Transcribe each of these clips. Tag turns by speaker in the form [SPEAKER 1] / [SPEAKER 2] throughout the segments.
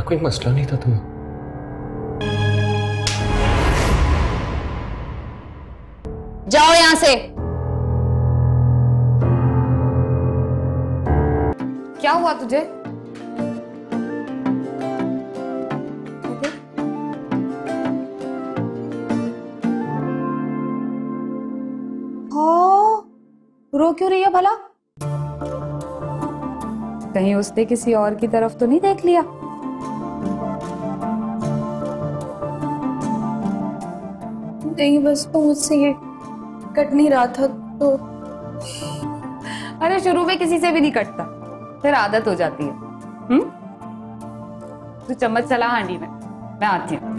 [SPEAKER 1] कोई मसला नहीं था तुम्हें।
[SPEAKER 2] जाओ यहां से। क्या हुआ तुझे? रो क्यों रही है भला? कहीं उसने किसी और की तरफ तो नहीं देख लिया?
[SPEAKER 3] नहीं, बस वो मुझसे ये कट नहीं रहा था तो।
[SPEAKER 2] अरे शुरू में किसी से भी नहीं कटता, फिर आदत हो जाती है। तू चम्मच चला हांडी में, मैं आती हूँ।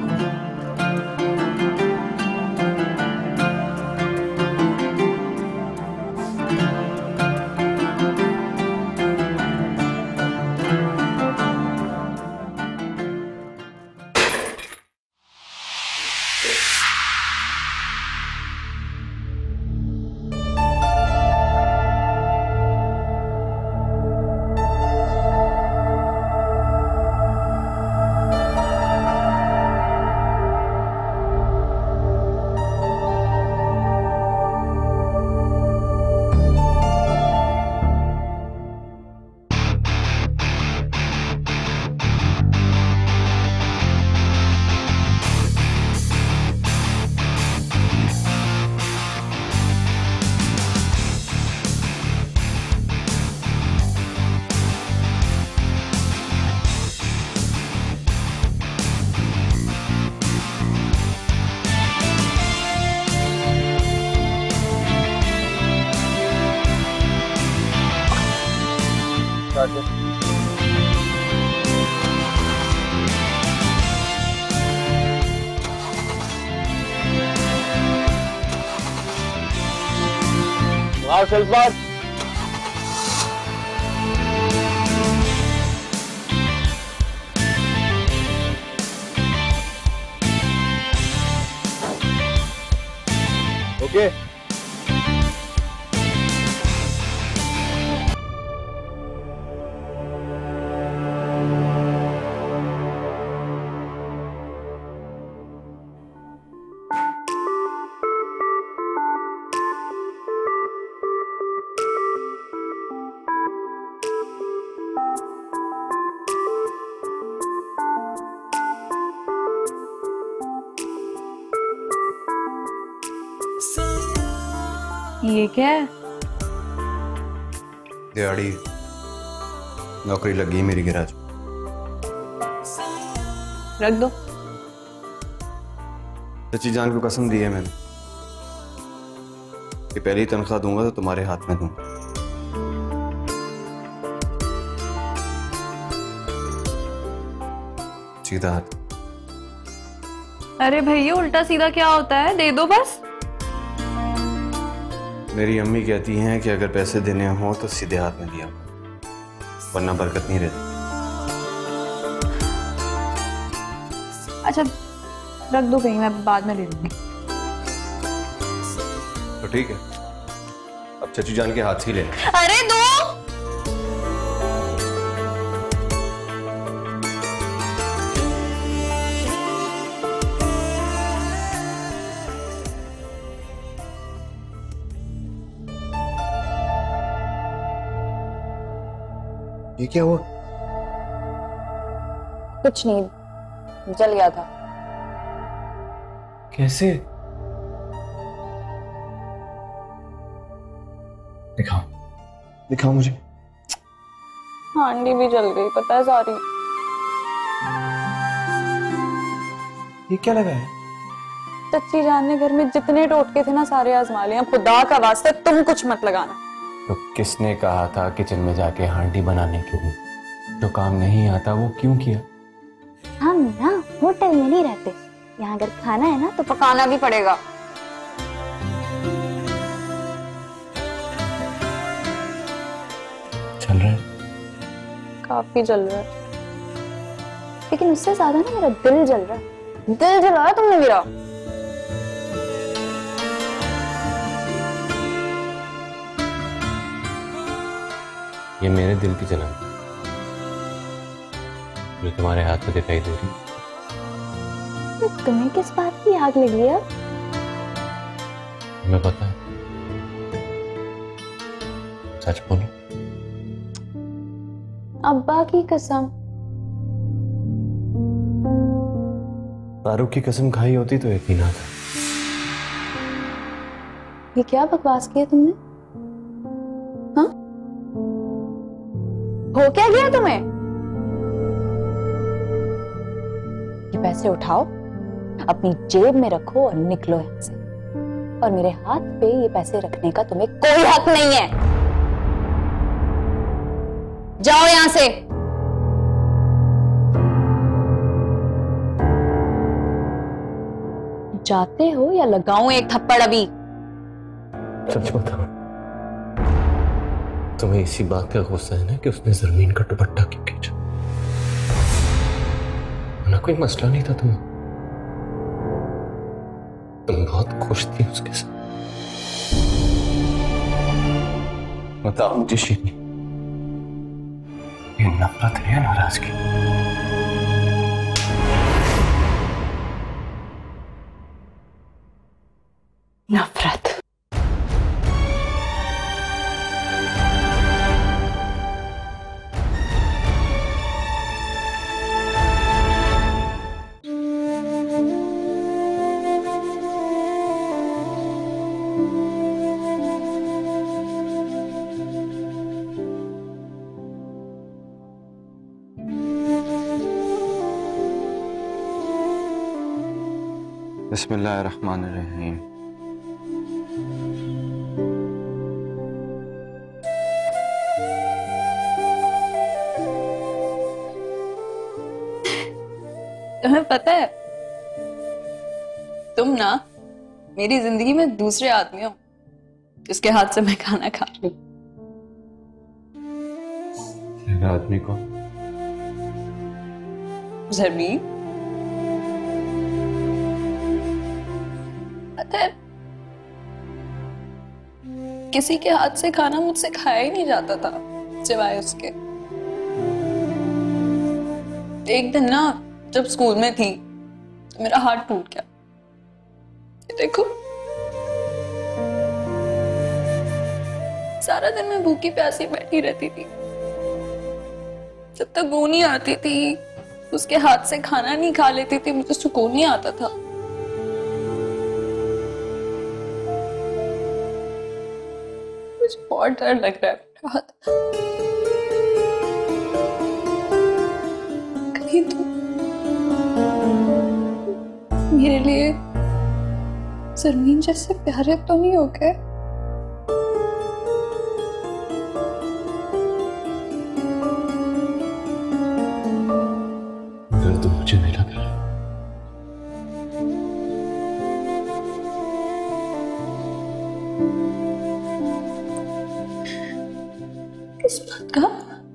[SPEAKER 1] शिल्पा, ओके
[SPEAKER 2] ये क्या है?
[SPEAKER 4] दिहाड़ी नौकरी लगी मेरी गैराज।
[SPEAKER 2] रख दो।
[SPEAKER 4] सच्ची जान को कसम दी है मैंने कि पहली तनख्वाह दूंगा तो तुम्हारे हाथ में दूंगा। सीधा हाथ।
[SPEAKER 2] अरे भैया उल्टा सीधा क्या होता है? दे दो बस।
[SPEAKER 4] मेरी अम्मी कहती हैं कि अगर पैसे देने हो तो सीधे हाथ में दिया, वरना बरकत नहीं रहती।
[SPEAKER 2] अच्छा रख दो कहीं, मैं बाद में ले लूंगी।
[SPEAKER 4] तो ठीक है, अब चचू जान के हाथ से ही ले।
[SPEAKER 2] अरे दो।
[SPEAKER 4] ये क्या हुआ?
[SPEAKER 2] कुछ नहीं, जल गया था।
[SPEAKER 1] कैसे? दिखाओ दिखाओ मुझे।
[SPEAKER 3] हांडी भी जल गई, पता है सारी।
[SPEAKER 1] ये क्या लगा है?
[SPEAKER 3] चच्ची जान ने घर में जितने टोटके थे ना सारे आजमा लिए। खुदा का वास्ते तुम कुछ मत लगाना।
[SPEAKER 1] तो किसने कहा था किचन में जाके हांडी बनाने के लिए? जो काम नहीं आता वो क्यों किया?
[SPEAKER 5] हम ना होटल में नहीं रहते, यहाँ अगर खाना है ना तो
[SPEAKER 2] पकाना भी पड़ेगा।
[SPEAKER 1] चल रहा है?
[SPEAKER 3] काफी जल रहा है।
[SPEAKER 5] लेकिन उससे ज्यादा ना मेरा दिल जल रहा है।
[SPEAKER 2] दिल जलाया तुमने मेरा।
[SPEAKER 1] ये मेरे दिल की जलन। जो तुम्हारे हाथ में दिखाई दे रही।
[SPEAKER 5] तो तुम्हें किस बात की आग लगी है?
[SPEAKER 1] तुम्हें पता है, सच बोलो।
[SPEAKER 3] अब्बा की कसम।
[SPEAKER 1] पारू की कसम खाई होती तो यकीन आता।
[SPEAKER 3] ये क्या बकवास की है तुमने? हाँ, हो क्या गया तुम्हें? ये पैसे उठाओ, अपनी जेब में रखो और निकलो यहां से। और मेरे हाथ पे ये पैसे रखने का तुम्हें कोई हक नहीं है। जाओ यहां से। जाते हो या लगाऊं एक थप्पड़ अभी?
[SPEAKER 1] सच बताओ, तुम्हें इसी बात का गुस्सा है ना कि उसने जमीन का दुपट्टा क्यों खींचा? ना कोई मसला नहीं था तुम्हें। तुम बहुत खुश थी उसके साथ। बताओ मुझे शिनी, ये नफरत है या नाराजगी?
[SPEAKER 3] नफरत।
[SPEAKER 4] बिस्मिल्लाहिर्रहमानिर्रहीम।
[SPEAKER 2] तुम्हें पता है, तुम ना मेरी जिंदगी में दूसरे आदमी हो जिसके हाथ से मैं खाना खा रही हूँ।
[SPEAKER 1] आदमी को
[SPEAKER 2] जमीन, पता है, किसी के हाथ से खाना मुझसे खाया ही नहीं जाता था सिवाय उसके। एक दिन ना जब स्कूल में थी तो मेरा हाथ टूट गया। ये देखो, सारा दिन मैं भूखी प्यासी बैठी रहती थी। जब तक वो नहीं आती थी, उसके हाथ से खाना नहीं खा लेती थी, मुझे सुकून नहीं आता था। मुझे बहुत डर लग रहा है मेरा हाथ। कहीं तो मेरे लिए जमीन जैसे प्यारे तो नहीं हो गए?
[SPEAKER 1] दर्द मुझे नहीं लग रहा।
[SPEAKER 2] किस बात का?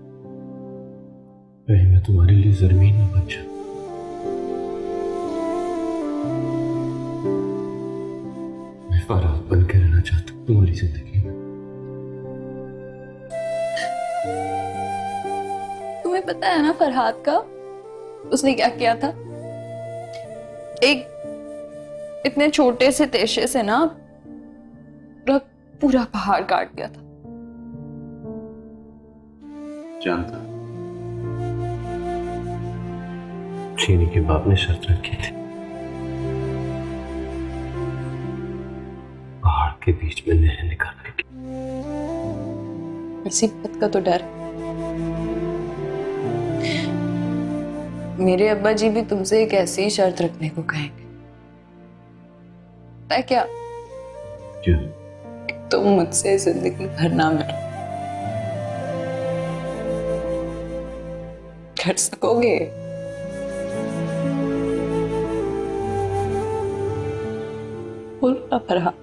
[SPEAKER 1] मैं तुम्हारे लिए जमीन में बन जाऊं। मैं फरहाद बन के रहना चाहता हूँ तुम्हारी जिंदगी में।
[SPEAKER 2] तुम्हें पता है ना फरहाद का उसने क्या किया था? एक इतने छोटे से तेशे से ना पूरा पहाड़ काट दिया था।
[SPEAKER 1] जानता, चीनी के बाप ने शर्त रखी थी, पहाड़ के बीच में नहर निकालने की।
[SPEAKER 2] इसी बात का तो डर। मेरे अब्बा जी भी तुमसे एक ऐसी ही शर्त रखने को कहेंगे। पता है क्या?
[SPEAKER 1] क्यों?
[SPEAKER 2] तुम मुझसे जिंदगी भर ना मिलो। कर सकोगे? बोलो ना फरहाद।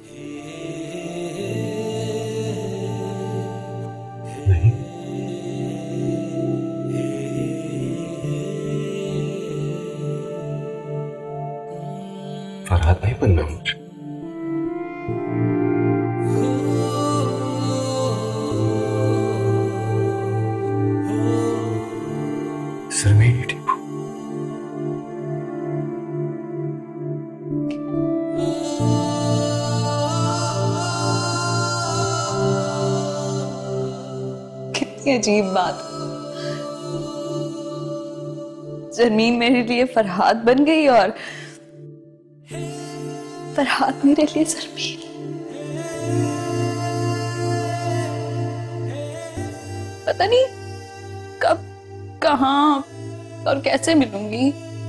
[SPEAKER 1] नहीं, फरहाद नहीं बनना मुझे। शर्मीन,
[SPEAKER 2] कितनी अजीब बात। जमीन मेरे लिए फरहाद बन गई और फरहाद मेरे लिए जमीन। पता नहीं कब, कहां और कैसे मिलूंगी।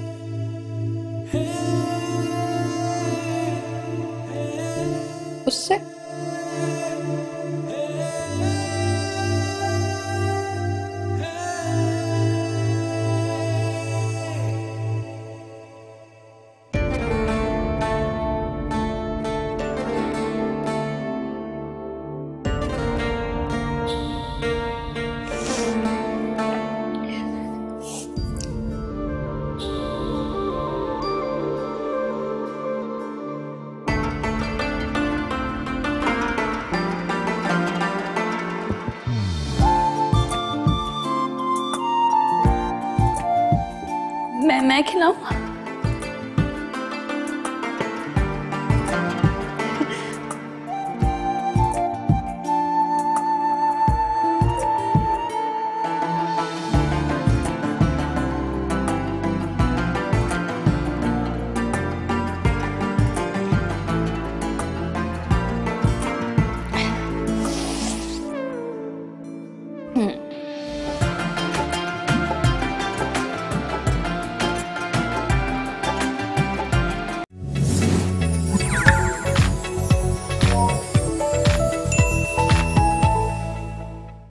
[SPEAKER 2] उससे मैं खिलाऊं?